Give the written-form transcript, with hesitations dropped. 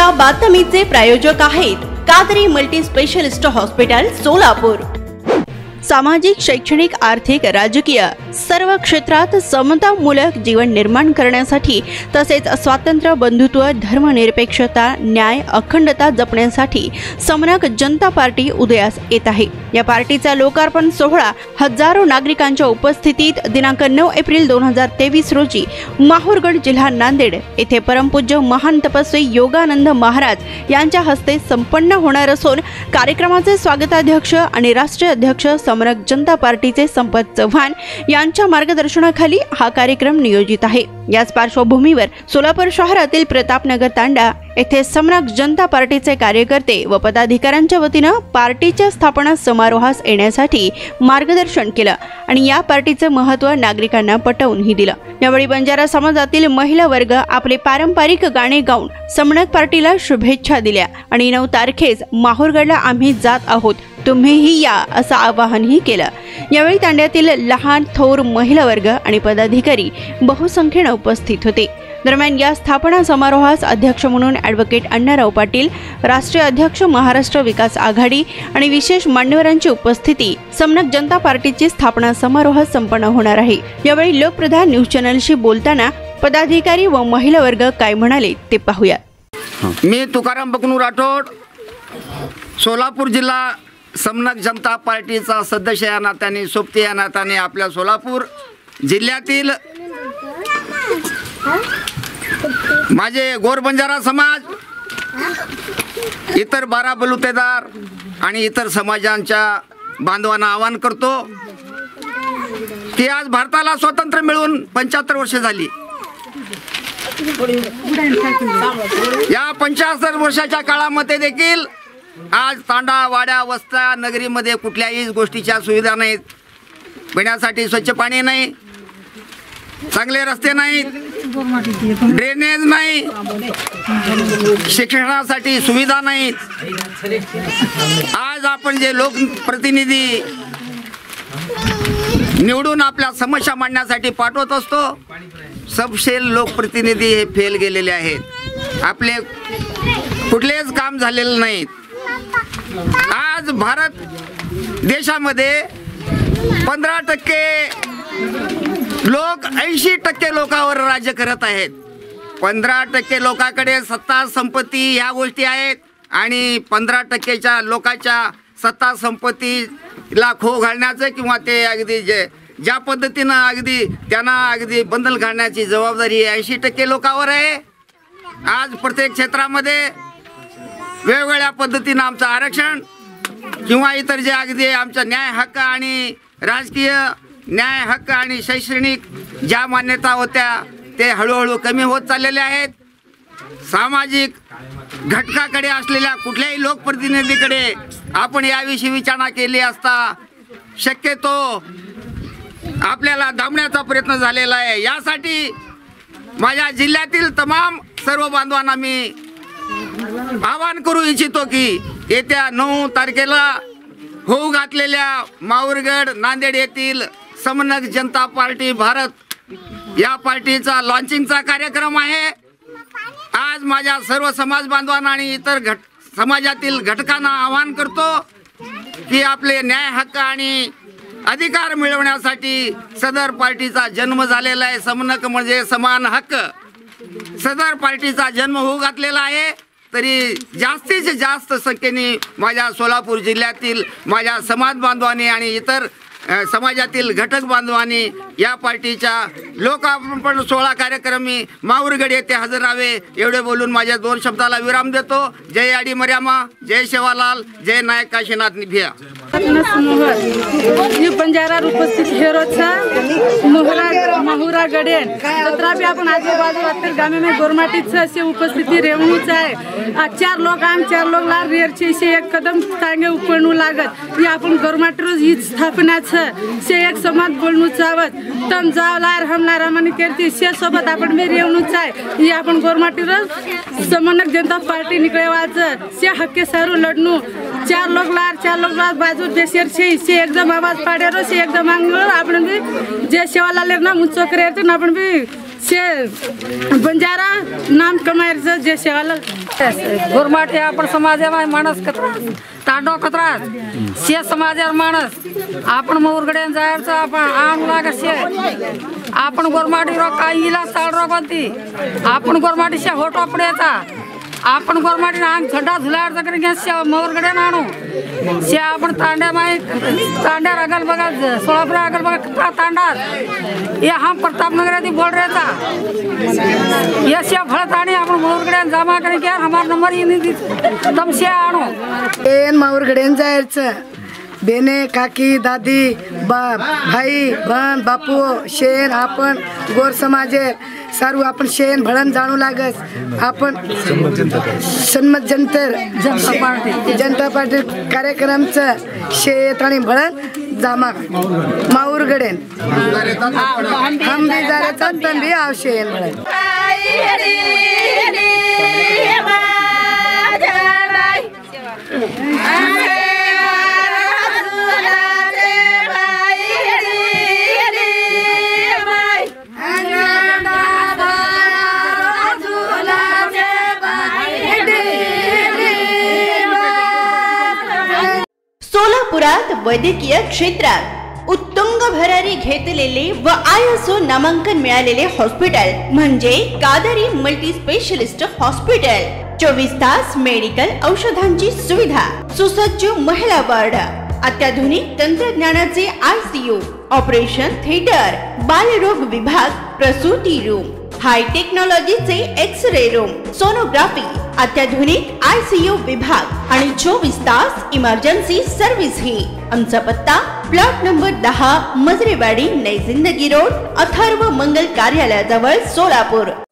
या बातमीचे प्रायोजक आहेत Kadri multi specialist hospital Solapur. सामाजिक, शैक्षणिक, आर्थिक, राजकीय सर्व क्षेत्रात समतामूलक जीवन निर्माण करण्यासाठी तसेच स्वातंत्र्य, बंधुत्व, धर्मनिरपेक्षता, न्याय, अखंडता जपण्यासाठी समनक जनता पार्टी उदयास येत आहे। या पार्टीचा लोकार्पण सोहळा हजारो नागरिकांच्या उपस्थितीत दिनांक 9 एप्रिल 2023 रोजी माहूरगड, जिल्हा नांदेड येथे परमपूज्य महान तपस्वी योगानंद महाराज यांच्या हस्ते संपन्न होणार असून कार्यक्रमाचे स्वागताध्यक्ष आणि राष्ट्रीय अध्यक्ष समनक जनता पार्टीचे संपत चव्हाण यांच्या मार्गदर्शनाखाली हा कार्यक्रम नियोजित आहे। याच पार्श्वभूमीवर सोलापूर शहरातील प्रतापनगर तांडा येथे समनक जनता पार्टीचे कार्यकर्ते व पदाधिकाऱ्यांच्या वतीने पार्टीच्या स्थापना समारोहास येण्यासाठी मार्गदर्शन केलं आणि या पार्टीचे महत्त्व नागरिकांना पटवूनही दिलं। यावेळी बंजारा समाजातील महिला वर्ग आपले पारंपरिक गाणे गाऊन समनक पार्टीला शुभेच्छा दिल्या आणि 9 तारखेस माहूरगडला आम्ही जात आहोत, तुम्हीही या असं आवाहनही केलं। यावेळी तांड्यातील लहान थोर महिला वर्ग आणि पदाधिकारी बहुसंख्येने उपस्थित होते। दरम्यान या स्थापना समारोहास अध्यक्ष म्हणून ॲडव्होकेट अण्णाराव पाटील, राष्ट्रीय अध्यक्ष महाराष्ट्र विकास आघाडी आणि विशेष मान्यवरांची उपस्थिती समनक जनता पार्टीची स्थापना समारोह संपन्न होणार आहे। यावेळी लोकप्रधान न्यूज चॅनलशी बोलताना पदाधिकारी व महिला वर्ग काय म्हणाले ते पाहूया। मी तुकाराम बकनू राठोड, सोलापूर जिल्हा समनक जनता पार्टीचा सदस्य या नात्याने, सोबती या नात्याने आपल्या सोलापूर जिल्ह्यातील माझे गोरबंजारा समाज, इतर 12 बलुतेदार आणि इतर समाजांच्या बांधवांना आवाहन करतो की आज भारताला स्वातंत्र्य मिळून 75 वर्षे झाली। या 75 वर्षाच्या काळामध्ये देखील आज तांडा, वाड्या, वस्त्या, नगरीमध्ये कुठल्याही गोष्टीच्या सुविधा नाहीत। पिण्यासाठी स्वच्छ पाणी नाही, चांगले रस्ते नाहीत, ड्रेनेज नाही, शिक्षणासाठी सुविधा नाहीत। आज आपण जे लोकप्रतिनिधी निवडून आपल्या समस्या मांडण्यासाठी पाठवत असतो, सबसे लोकप्रतिनिधी हे फेल गेलेले आहेत, आपले कुठलेच काम झालेले नाहीत। आज भारत देशामध्ये 15% लोक 80% लोकांवर राज्य करत आहेत। 15% लोकांकडे सत्ता, संपत्ती ह्या गोष्टी आहेत आणि 15%च्या लोकांच्या सत्ता, संपत्तीला खो घालण्याचं किंवा ते अगदी ज्या पद्धतीनं अगदी त्यांना अगदी बंधन घालण्याची जबाबदारी 80% लोकांवर आहे। आज प्रत्येक क्षेत्रामध्ये वेगवेगळ्या पद्धतीनं आमचं आरक्षण किंवा इतर जे अगदी आमचा न्याय हक्क आणि राजकीय न्याय हक्क आणि शैक्षणिक ज्या मान्यता होत्या ते हळूहळू कमी होत चाललेले आहेत। सामाजिक घटकाकडे असलेल्या कुठल्याही लोकप्रतिनिधीकडे आपण याविषयी विचारणा केली असता शक्यतो आपल्याला दाबण्याचा प्रयत्न झालेला आहे। यासाठी माझ्या जिल्ह्यातील तमाम सर्व बांधवांना मी आवाहन करू इच्छितो की येत्या 9 तारखेला होऊ घातलेल्या माहूरगड, नांदेड येथील समनक जनता पार्टी भारत या पार्टीचा लॉन्चिंगचा कार्यक्रम आहे। आज माझ्या सर्व समाज बांधवांना आणि इतर समाजातील घटकांना आवाहन करतो की आपले न्याय हक्क आणि अधिकार मिळवण्यासाठी सदर पार्टीचा जन्म झालेला आहे। समनक म्हणजे समान हक्क, सदर पार्टीचा जन्म होऊ घातलेला आहे। तरी जास्तीत जास्त संख्येने माझ्या सोलापूर जिल्ह्यातील माझ्या समाज बांधवांनी आणि इतर समाजातील घटक बांधवांनी या पार्टीच्या लोकार्पण सोहळा कार्यक्रमी माहूरगड येथे हजर राहावे एवढे बोलून माझ्या 2 शब्दाला विराम देतो। जय आडी मर्यामा, जय सेवालाल, जय नायक काशीनाथ निभिया। बंजारा उपस्थित हेरोचा माहुरा गडेन तथापि आपण आजूबाजूला गामे में गोरमाटीच से उपस्थिति रेवणूच आहे। 4 लोग आम 4 लोग ला रेरचे से एक कदम तांगे उपणू लागत ही आपण गोरमाटीरोज ही स्थापनाच से एक समाज बोलणू चावत तम जावलार हमला रमणी करती से सोबत आपण में रेवणूच आहे ही आपण गोरमाटीरोज समनक जनता पार्टी निकळवाच से हक्के सारू लढणू चार लोग लार बाजू देशर से एकदम आवाज पाड़ेरो से एकदम आंगलो आपण भी जे सेवाला लेना मुचो करे तो आपण भी से बंजारा नाम कमायर जे सेवाला गोरमाटे आपण समाजामध्ये माणस कचरा तांडव कचरा शे समाजार माणस आपण मौरगड्यान जायचं आपण आंग लागशे आपण गोरमाटी रो काईला साळ रो बनती आपण गोरमाटी शे होटो पड्याचा आपण गोरमाटी आंग झंडा झुलाड जकर घ्या मौरगड्यान आणू शे आपण तांड्या माई तांड्या अगल बगल 16 अगल बगल तांडा ये हम प्रतापनगर दी बोल रहे था ये शे फळताणी आपण मौरगड्यान जमा करके क्या हमारा नंबर ही नहीं दी तम शे आणू एन मौरगड्यान जायचं बेने काकी दादी भाई बहन बापू शेन आपण गोर समाजे सारू आपण शेन भळन जाणू लागस आपण सन्मत जनता पार्टी कार्यक्रमचं शेत आणि भळन जामा माऊरगडेन हम भी जरा तन भी आव शेन भळन सोलापुरात वैद्यकीय क्षेत्रात उत्तुंग भरारी घेतलेले व ISO नामांकन मिळालेले हॉस्पिटल म्हणजे कादरी मल्टी स्पेशलिस्ट हॉस्पिटल। 24 तास मेडिकल औषधांची सुविधा, सुसज्ज महिला वार्ड, अत्याधुनिक तंत्रज्ञानाचे ICU, ऑपरेशन थिएटर, बालरोग विभाग, प्रसूती रूम, हाय टेक्नॉलॉजीचे एक्स-रे रूम, सोनोग्राफी, अत्याधुनिक ICU विभाग आणि 24 तास इमर्जन्सी सर्व्हिस ही। आमचा पत्ता प्लॉट नंबर 10 मजरेवाडी नई जिंदगी रोड, अथर्व मंगल कार्यालयाजवळ सोलापूर।